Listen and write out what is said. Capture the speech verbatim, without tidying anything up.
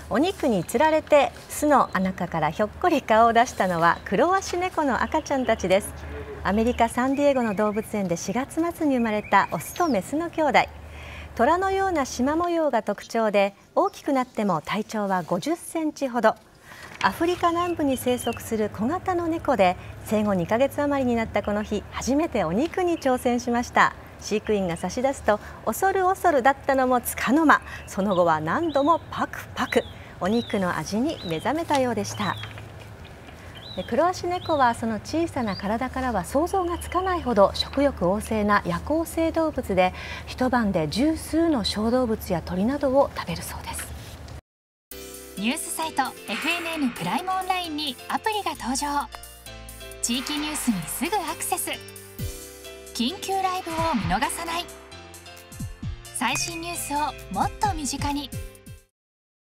お肉につられて巣の中からひょっこり顔を出したのはクロアシ猫の赤ちゃんたちです。アメリカ・サンディエゴの動物園でしがつ末に生まれたオスとメスの兄弟。虎のような縞模様が特徴で、大きくなっても体長はごじゅっセンチほど。アフリカ南部に生息する小型の猫で、生後にかげつ余りになったこの日、初めてお肉に挑戦しました。飼育員が差し出すと恐る恐るだったのもつかの間、その後は何度もパクパク。お肉の味に目覚めたようでした。クロアシ猫はその小さな体からは想像がつかないほど食欲旺盛な夜行性動物で、一晩で十数の小動物や鳥などを食べるそうです。 ニュースサイト エフエヌエヌ プライムオンラインにアプリが登場。地域ニュースにすぐアクセス。緊急ライブを見逃さない。最新ニュースをもっと身近に。